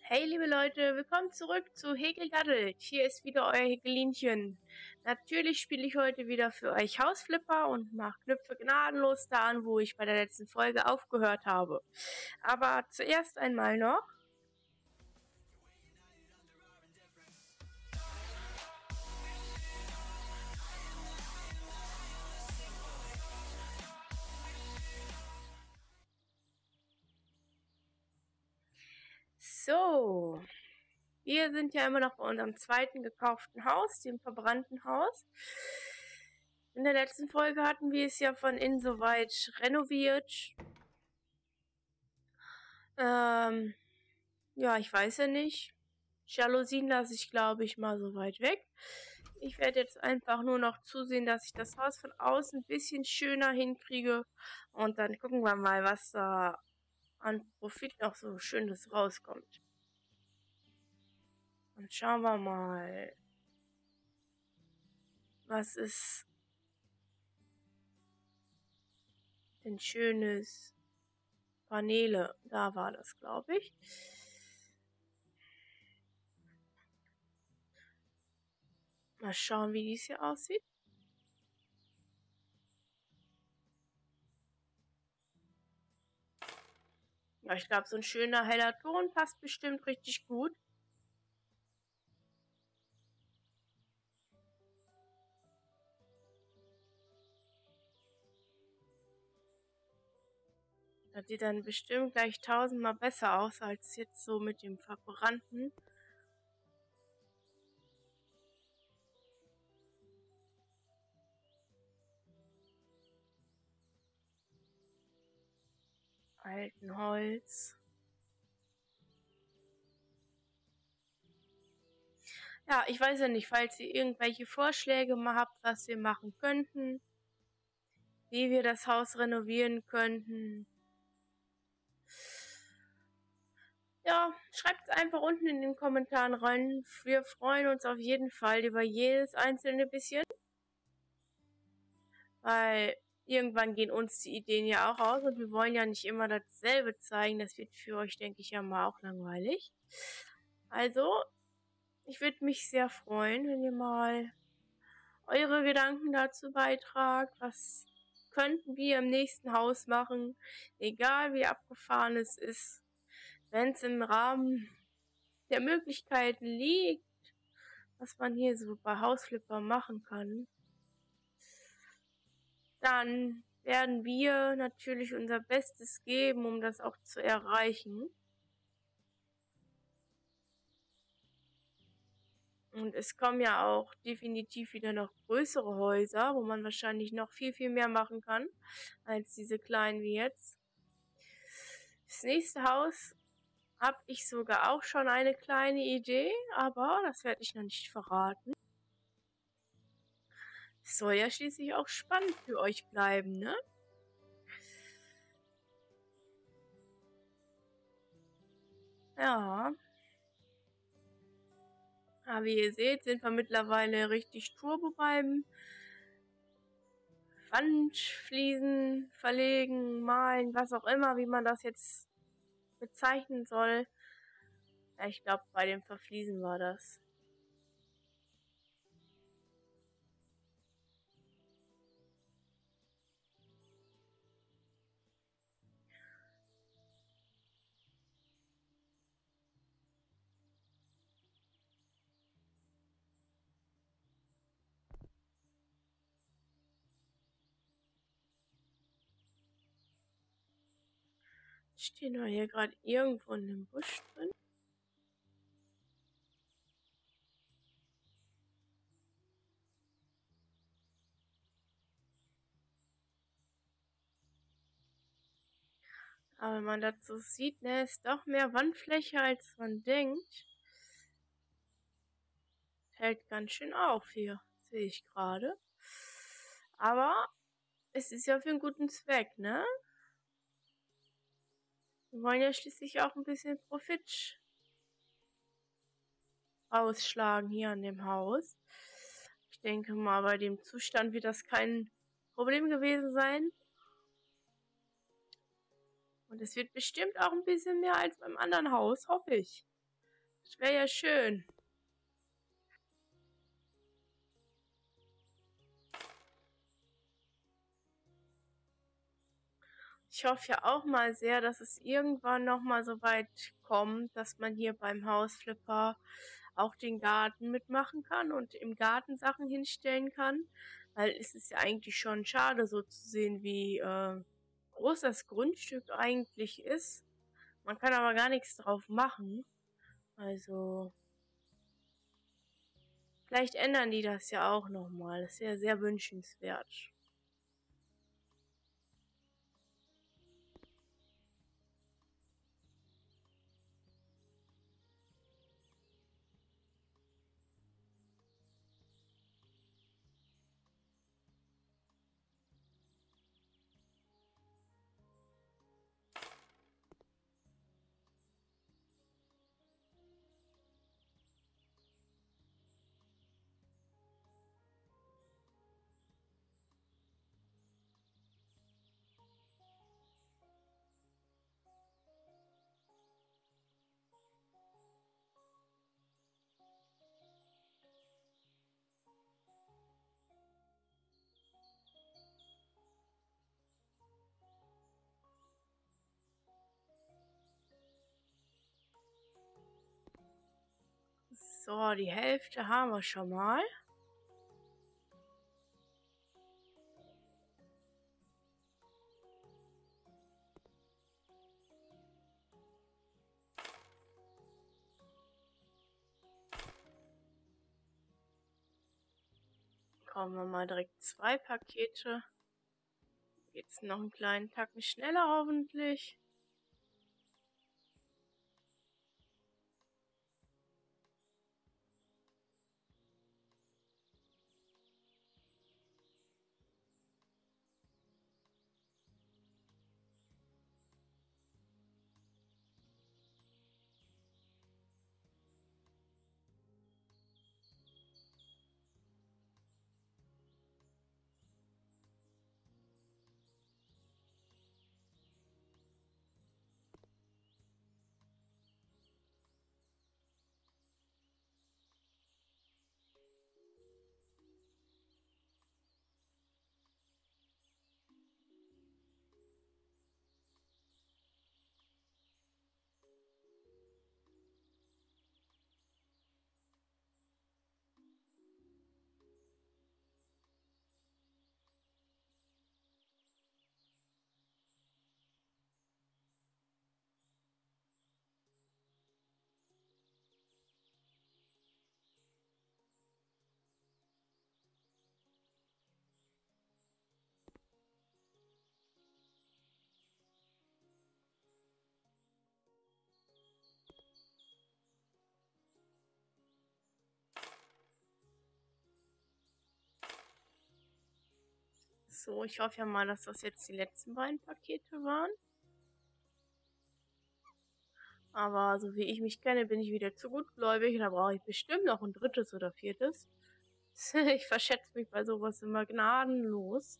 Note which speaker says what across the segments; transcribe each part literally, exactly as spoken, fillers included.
Speaker 1: Hey liebe Leute, willkommen zurück zu Häkeldaddelt. Hier ist wieder euer Häkelinchen. Natürlich spiele ich heute wieder für euch Hausflipper und mache Knöpfe gnadenlos da an, wo ich bei der letzten Folge aufgehört habe. Aber zuerst einmal noch so. Wir sind ja immer noch bei unserem zweiten gekauften Haus, dem verbrannten Haus. In der letzten Folge hatten wir es ja von innen soweit renoviert. Ähm, ja, ich weiß ja nicht. Jalousien lasse ich, glaube ich, mal so weit weg. Ich werde jetzt einfach nur noch zusehen, dass ich das Haus von außen ein bisschen schöner hinkriege. Und dann gucken wir mal, was da an Profit noch so Schönes rauskommt. Und schauen wir mal, was ist denn Schönes? Paneele, da war das, glaube ich. Mal schauen, wie dies hier aussieht. Ja, ich glaube, so ein schöner heller Ton passt bestimmt richtig gut. Das sieht dann bestimmt gleich tausendmal besser aus, als jetzt so mit dem verbrannten. Alten Holz. Ja, ich weiß ja nicht, falls ihr irgendwelche Vorschläge mal habt, was wir machen könnten, wie wir das Haus renovieren könnten. Ja, schreibt es einfach unten in den Kommentaren rein. Wir freuen uns auf jeden Fall über jedes einzelne bisschen. Weil irgendwann gehen uns die Ideen ja auch aus und wir wollen ja nicht immer dasselbe zeigen. Das wird für euch, denke ich, ja mal auch langweilig. Also, ich würde mich sehr freuen, wenn ihr mal eure Gedanken dazu beitragt. Was könnten wir im nächsten Haus machen? Egal wie abgefahren es ist. Wenn es im Rahmen der Möglichkeiten liegt, was man hier so bei Hausflipper machen kann, dann werden wir natürlich unser Bestes geben, um das auch zu erreichen. Und es kommen ja auch definitiv wieder noch größere Häuser, wo man wahrscheinlich noch viel, viel mehr machen kann, als diese kleinen wie jetzt. Das nächste Haus habe ich sogar auch schon eine kleine Idee, aber das werde ich noch nicht verraten. Es soll ja schließlich auch spannend für euch bleiben, ne? Ja. Aber wie ihr seht, sind wir mittlerweile richtig turbo beim Wandfliesen verlegen, malen, was auch immer, wie man das jetzt bezeichnen soll. Ja, ich glaube, bei dem Verfliesen war das. Stehen wir hier gerade irgendwo in einem Busch drin? Aber wenn man das so sieht, ne, ist doch mehr Wandfläche, als man denkt. Hält ganz schön auf hier, sehe ich gerade. Aber es ist ja für einen guten Zweck, ne? Wir wollen ja schließlich auch ein bisschen Profit ausschlagen hier an dem Haus. Ich denke mal, bei dem Zustand wird das kein Problem gewesen sein. Und es wird bestimmt auch ein bisschen mehr als beim anderen Haus, hoffe ich. Das wäre ja schön. Ich hoffe ja auch mal sehr, dass es irgendwann noch mal so weit kommt, dass man hier beim Hausflipper auch den Garten mitmachen kann und im Garten Sachen hinstellen kann. Weil es ist ja eigentlich schon schade, so zu sehen, wie äh, groß das Grundstück eigentlich ist. Man kann aber gar nichts drauf machen. Also, vielleicht ändern die das ja auch noch mal. Das wäre sehr wünschenswert. So, die Hälfte haben wir schon mal. Kommen wir mal direkt zwei Pakete. Jetzt noch einen kleinen Tacken schneller hoffentlich. So, ich hoffe ja mal, dass das jetzt die letzten beiden Pakete waren. Aber so wie ich mich kenne, bin ich wieder zu gutgläubig. Da brauche ich bestimmt noch ein drittes oder viertes. Ich verschätze mich bei sowas immer gnadenlos.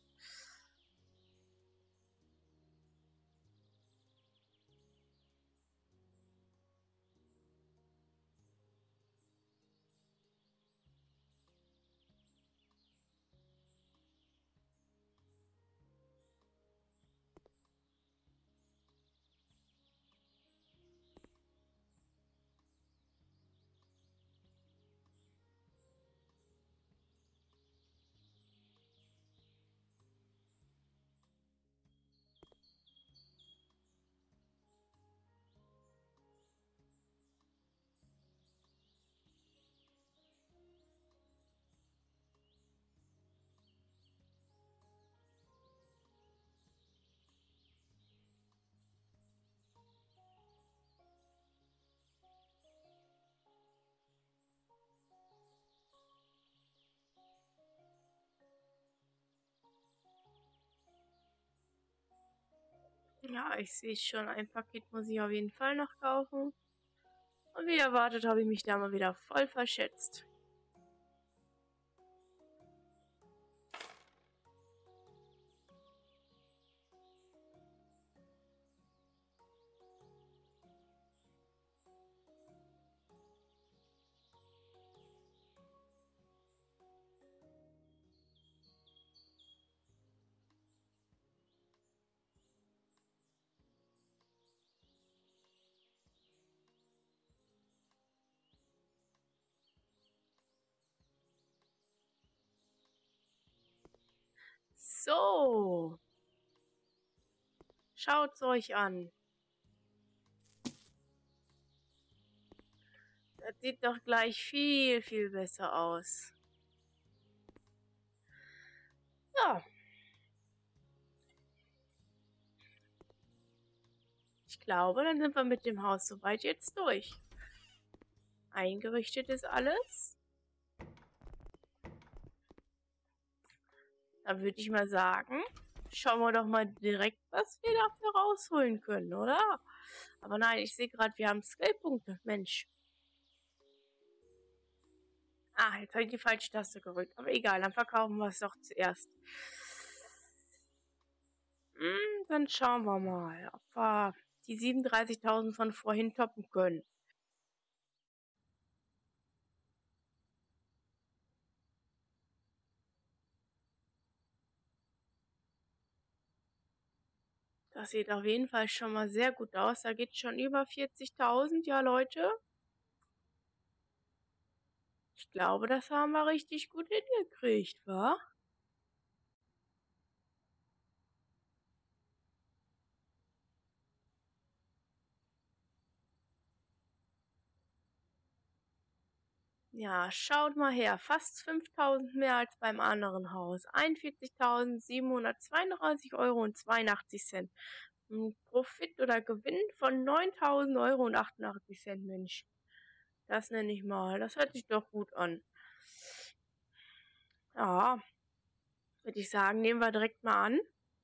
Speaker 1: Ja, ich sehe schon, ein Paket muss ich auf jeden Fall noch kaufen. Und wie erwartet habe ich mich da mal wieder voll verschätzt. So. Schaut's euch an. Das sieht doch gleich viel, viel besser aus. Ja. Ich glaube, dann sind wir mit dem Haus soweit jetzt durch. Eingerichtet ist alles. Da würde ich mal sagen, schauen wir doch mal direkt, was wir dafür rausholen können, oder? Aber nein, ich sehe gerade, wir haben Skillpunkte. Mensch. Ah, jetzt habe ich die falsche Taste gerückt. Aber egal, dann verkaufen wir es doch zuerst. Hm, dann schauen wir mal, ob wir die siebenunddreißigtausend von vorhin toppen können. Das sieht auf jeden Fall schon mal sehr gut aus. Da geht schon über vierzigtausend, ja Leute. Ich glaube, das haben wir richtig gut hingekriegt, wa? Ja, schaut mal her. Fast fünftausend mehr als beim anderen Haus. einundvierzigtausendsiebenhundertzweiunddreißig Euro und zweiundachtzig Cent. Ein Profit oder Gewinn von neuntausend Euro und achtundachtzig Cent, Mensch. Das nenne ich mal. Das hört sich doch gut an. Ja, würde ich sagen, nehmen wir direkt mal an.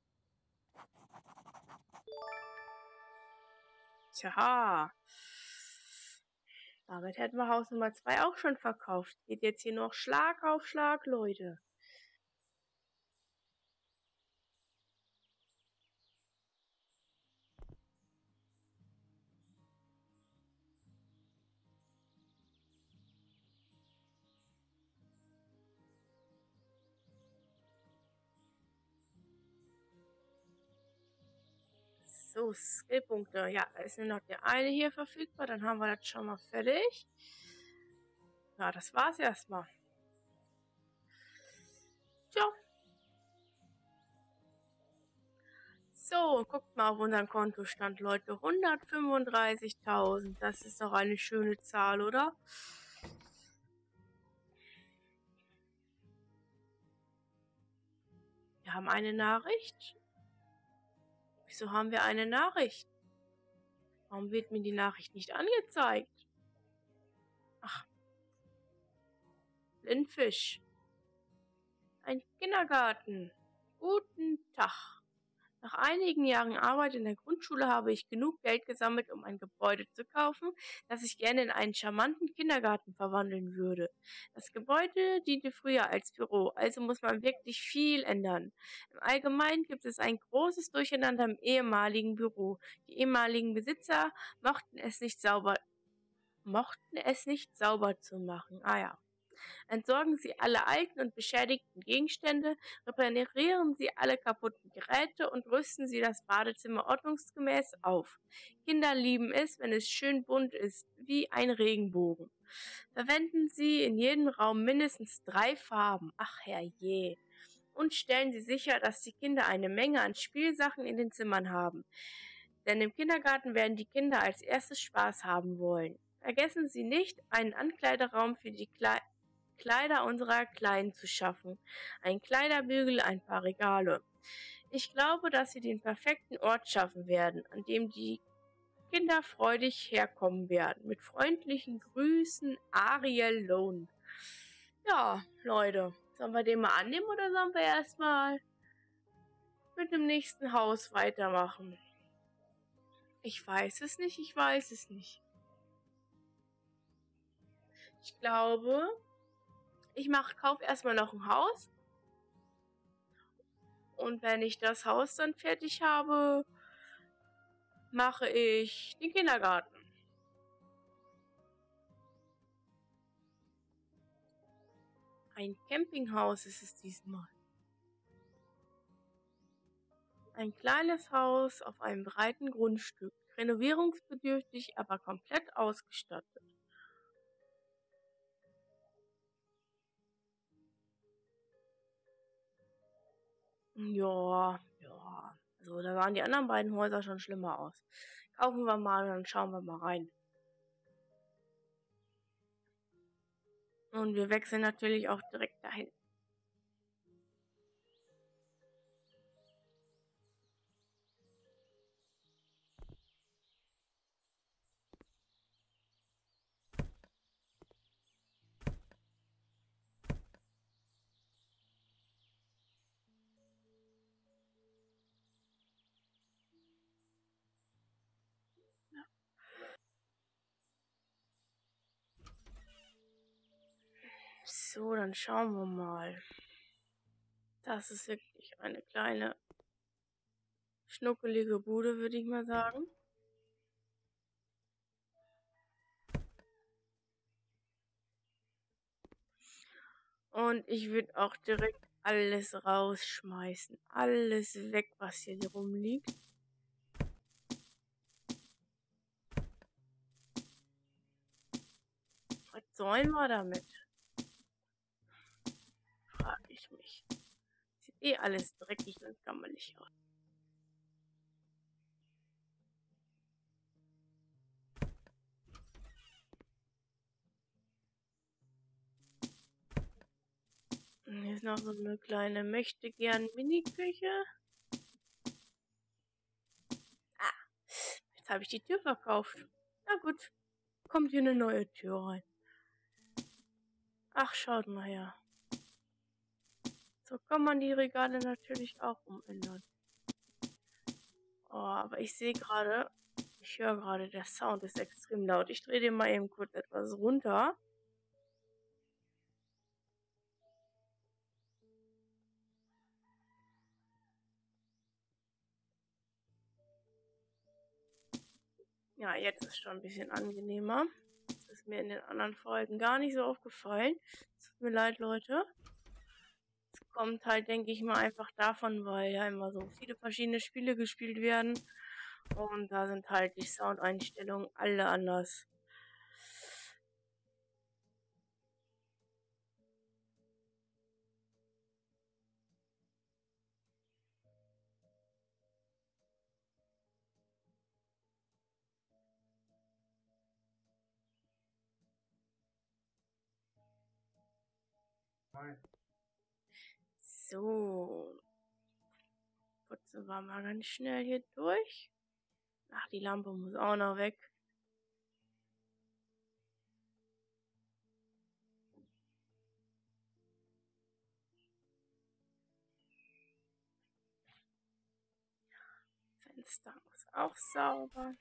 Speaker 1: Tja, damit hätten wir Haus Nummer zwei auch schon verkauft. Geht jetzt hier noch Schlag auf Schlag, Leute. So, Skillpunkte. Ja, da ist nur noch der eine hier verfügbar. Dann haben wir das schon mal fertig. Ja, das war's erstmal. Tja. So, guckt mal auf unseren Kontostand, Leute. hundertfünfunddreißigtausend. Das ist doch eine schöne Zahl, oder? Wir haben eine Nachricht. Wieso haben wir eine Nachricht? Warum wird mir die Nachricht nicht angezeigt? Ach. Blindfisch. Ein Kindergarten. Guten Tag. Nach einigen Jahren Arbeit in der Grundschule habe ich genug Geld gesammelt, um ein Gebäude zu kaufen, das ich gerne in einen charmanten Kindergarten verwandeln würde. Das Gebäude diente früher als Büro, also muss man wirklich viel ändern. Im Allgemeinen gibt es ein großes Durcheinander im ehemaligen Büro. Die ehemaligen Besitzer mochten es nicht sauber, mochten es nicht sauber zu machen. Ah ja. Entsorgen Sie alle alten und beschädigten Gegenstände, reparieren Sie alle kaputten Geräte und rüsten Sie das Badezimmer ordnungsgemäß auf. Kinder lieben es, wenn es schön bunt ist, wie ein Regenbogen. Verwenden Sie in jedem Raum mindestens drei Farben. Ach herrje. Und stellen Sie sicher, dass die Kinder eine Menge an Spielsachen in den Zimmern haben. Denn im Kindergarten werden die Kinder als erstes Spaß haben wollen. Vergessen Sie nicht, einen Ankleideraum für die Kle Kleider unserer Kleinen zu schaffen. Ein Kleiderbügel, ein paar Regale. Ich glaube, dass wir den perfekten Ort schaffen werden, an dem die Kinder freudig herkommen werden. Mit freundlichen Grüßen, Ariel Lone. Ja, Leute, sollen wir den mal annehmen oder sollen wir erstmal mit dem nächsten Haus weitermachen? Ich weiß es nicht, ich weiß es nicht. Ich glaube, ich mache, kaufe erstmal noch ein Haus. Und wenn ich das Haus dann fertig habe, mache ich den Kindergarten. Ein Campinghaus ist es diesmal. Ein kleines Haus auf einem breiten Grundstück. Renovierungsbedürftig, aber komplett ausgestattet. Ja, ja. Also da sahen die anderen beiden Häuser schon schlimmer aus. Kaufen wir mal und dann schauen wir mal rein. Und wir wechseln natürlich auch direkt dahin. So, dann schauen wir mal. Das ist wirklich eine kleine, schnuckelige Bude, würde ich mal sagen. Und ich würde auch direkt alles rausschmeißen. Alles weg, was hier rumliegt. Was sollen wir damit? Frage ich mich. Sieht eh alles dreckig und gammelig aus. Hier ist noch so eine kleine Möchtegern-Mini-Küche. Ah, jetzt habe ich die Tür verkauft. Na gut, kommt hier eine neue Tür rein. Ach, schaut mal her. So kann man die Regale natürlich auch umändern. Oh, aber ich sehe gerade, ich höre gerade, der Sound ist extrem laut. Ich drehe den mal eben kurz etwas runter. Ja, jetzt ist schon ein bisschen angenehmer. Das ist mir in den anderen Folgen gar nicht so aufgefallen. Tut mir leid, Leute. Es kommt halt, denke ich mal, einfach davon, weil ja immer so viele verschiedene Spiele gespielt werden. Und da sind halt die Soundeinstellungen alle anders. So. Putzen wir mal ganz schnell hier durch. Ach, die Lampe muss auch noch weg. Fenster muss auch sauber.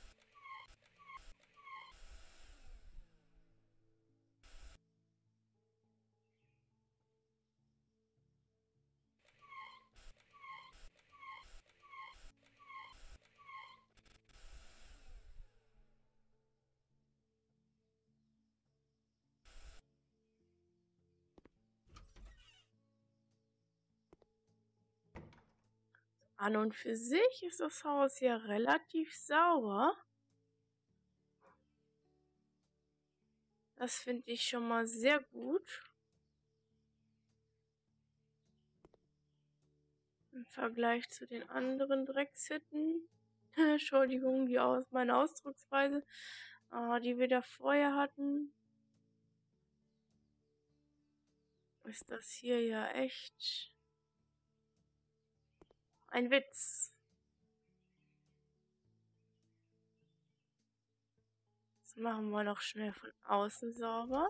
Speaker 1: An und für sich ist das Haus ja relativ sauber. Das finde ich schon mal sehr gut. Im Vergleich zu den anderen Dreckshütten. Entschuldigung, die aus meine Ausdrucksweise, äh, die wir da vorher hatten. Ist das hier ja echt ein Witz. Das machen wir noch schnell von außen sauber.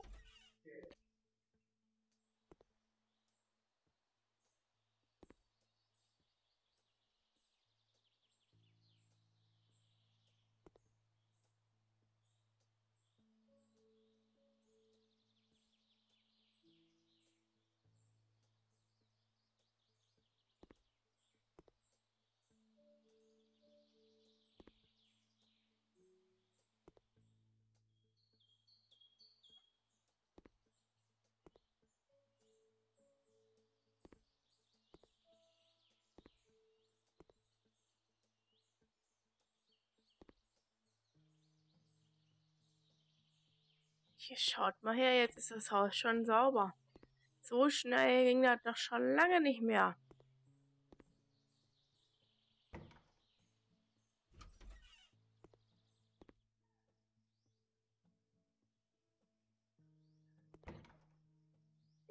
Speaker 1: Hier schaut mal her, jetzt ist das Haus schon sauber. So schnell ging das doch schon lange nicht mehr.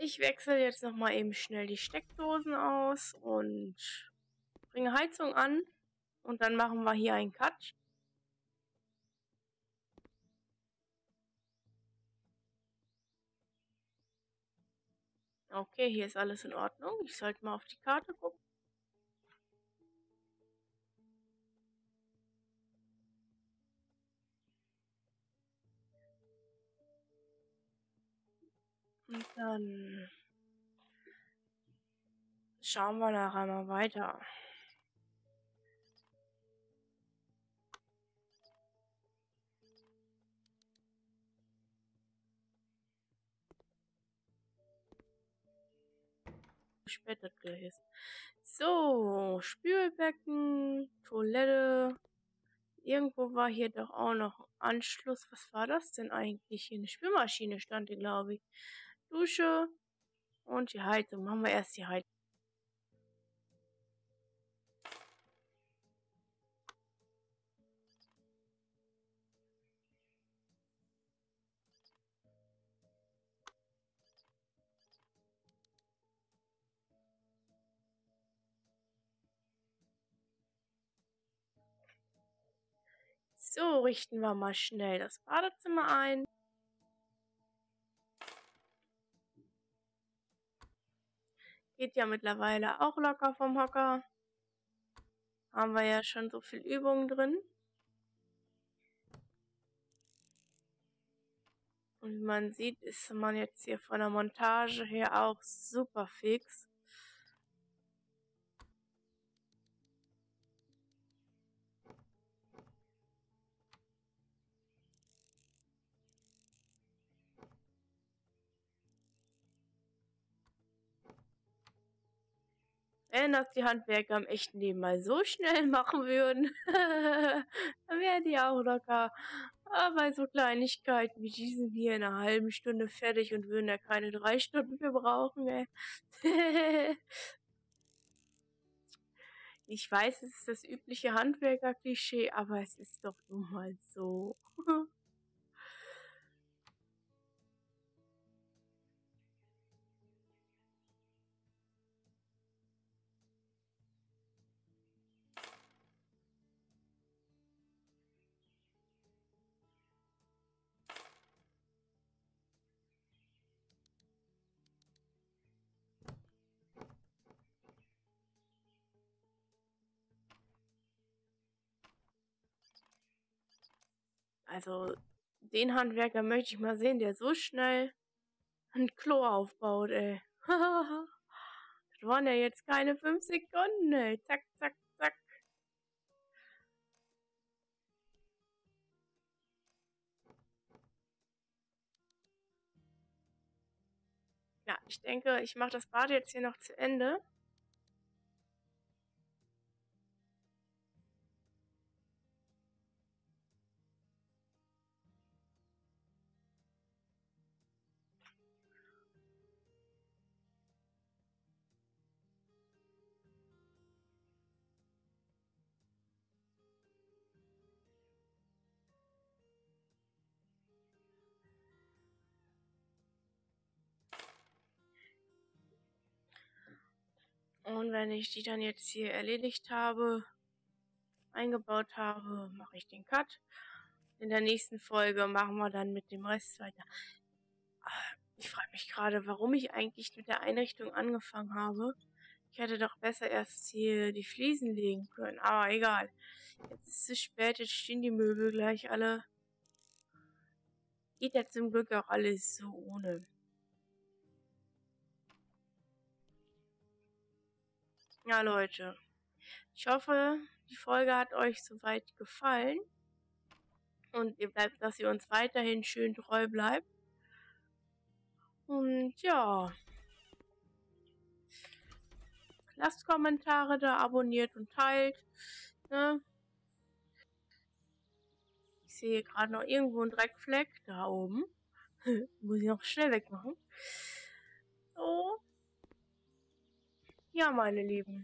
Speaker 1: Ich wechsle jetzt noch mal eben schnell die Steckdosen aus und bringe Heizung an. Und dann machen wir hier einen Cut. Okay, hier ist alles in Ordnung. Ich sollte mal auf die Karte gucken. Und dann schauen wir nachher mal weiter. Wie spät das gleich ist. So, Spülbecken, Toilette. Irgendwo war hier doch auch noch ein Anschluss. Was war das denn eigentlich? Hier eine Spülmaschine stand hier, glaube ich. Dusche und die Heizung. Machen wir erst die Heizung. So, richten wir mal schnell das Badezimmer ein. Geht ja mittlerweile auch locker vom Hocker. Haben wir ja schon so viel Übung drin. Und wie man sieht, ist man jetzt hier von der Montage her auch super fix. Wenn das die Handwerker im echten Leben mal so schnell machen würden, dann wären die auch locker. Aber bei so Kleinigkeiten wie diesen hier in einer halben Stunde fertig und würden da keine drei Stunden für brauchen, ey. Ich weiß, es ist das übliche Handwerker-Klischee, aber es ist doch nun mal so. Also, den Handwerker möchte ich mal sehen, der so schnell ein Klo aufbaut, ey. Das waren ja jetzt keine fünf Sekunden, ey. Zack, zack, zack. Ja, ich denke, ich mache das Bad jetzt hier noch zu Ende. Und wenn ich die dann jetzt hier erledigt habe, eingebaut habe, mache ich den Cut. In der nächsten Folge machen wir dann mit dem Rest weiter. Ich frage mich gerade, warum ich eigentlich mit der Einrichtung angefangen habe. Ich hätte doch besser erst hier die Fliesen legen können. Aber egal. Jetzt ist es spät, jetzt stehen die Möbel gleich alle. Geht ja zum Glück auch alles so ohne. Ja, Leute. Ich hoffe, die Folge hat euch soweit gefallen. Und ihr bleibt, dass ihr uns weiterhin schön treu bleibt. Und ja. Lasst Kommentare da, abonniert und teilt. Ne? Ich sehe gerade noch irgendwo einen Dreckfleck da oben. Muss ich noch schnell wegmachen. So. Ja, meine Lieben.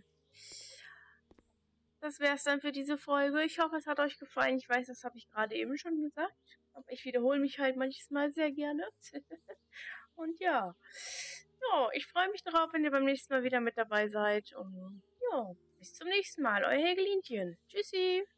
Speaker 1: Das wäre es dann für diese Folge. Ich hoffe, es hat euch gefallen. Ich weiß, das habe ich gerade eben schon gesagt. Aber ich wiederhole mich halt manchmal sehr gerne. Und ja. Ja, ich freue mich darauf, wenn ihr beim nächsten Mal wieder mit dabei seid. Und ja, bis zum nächsten Mal. Euer Hegelinchen. Tschüssi.